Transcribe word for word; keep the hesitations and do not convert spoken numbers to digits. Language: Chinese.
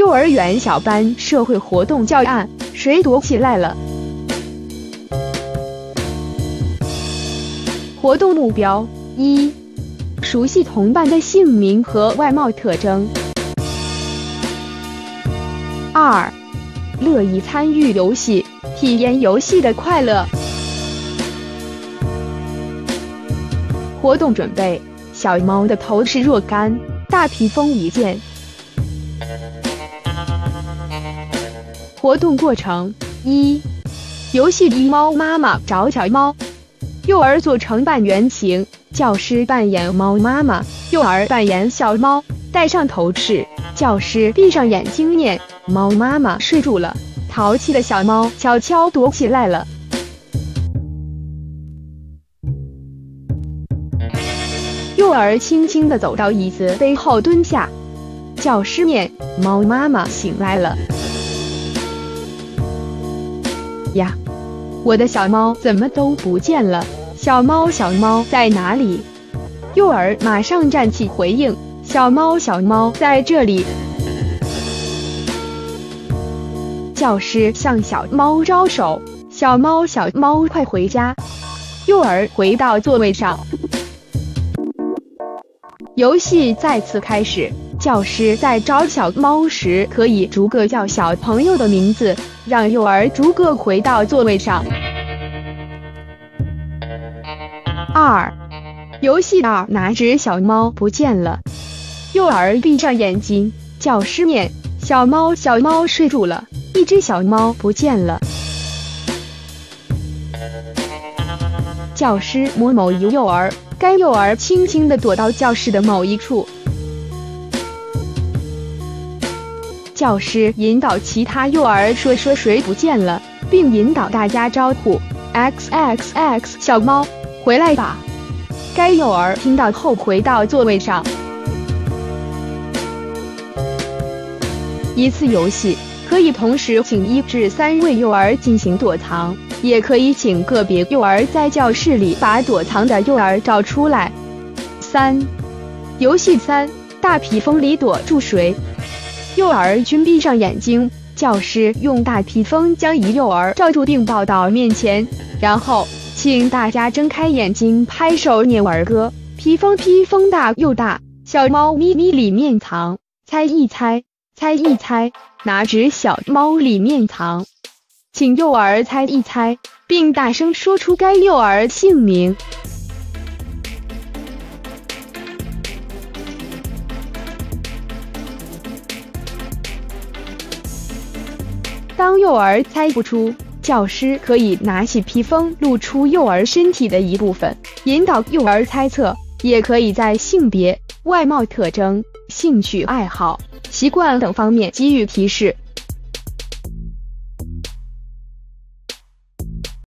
幼儿园小班社会活动教案，谁躲起来了？活动目标：一、熟悉同伴的姓名和外貌特征；二、乐意参与游戏，体验游戏的快乐。活动准备：小猫的头是若干，大披风一件。活动过程：一、游戏一，猫妈妈找小猫，幼儿做成半圆形，教师扮演猫妈妈，幼儿扮演小猫，戴上头饰，教师闭上眼睛念，猫妈妈睡住了，淘气的小猫悄悄躲起来了。幼儿轻轻地走到椅子背后蹲下，教师念，猫妈妈醒来了。呀，我的小猫怎么都不见了？小猫小猫在哪里？幼儿马上站起回应，小猫小猫在这里。教师向小猫招手，小猫小猫快回家。幼儿回到座位上，游戏再次开始。教师在找小猫时可以逐个叫小朋友的名字，让幼儿逐个回到座位上。二、游戏二，哪只小猫不见了？幼儿闭上眼睛，教师念，小猫小猫睡住了，一只小猫不见了。教师摸某一幼儿，该幼儿轻轻地躲到教室的某一处。教师引导其他幼儿说说谁不见了，并引导大家招呼 X X X 小猫，回来吧。该幼儿听到后回到座位上。一次游戏可以同时请一至三位幼儿进行躲藏，也可以请个别幼儿在教室里把躲藏的幼儿找出来。三、游戏三，大披风里躲住谁？幼儿均闭上眼睛，教师用大披风将一幼儿罩住并抱到面前，然后请大家睁开眼睛，拍手念儿歌。披风披风大又大，小猫咪咪里面藏，猜一猜，猜一猜，哪只小猫里面藏？请幼儿猜一猜，并大声说出该幼儿姓名。当幼儿猜不出，教师可以拿起披风露出幼儿身体的一部分，引导幼儿猜测，也可以在性别、外貌特征、兴趣爱好、习惯等方面给予提示。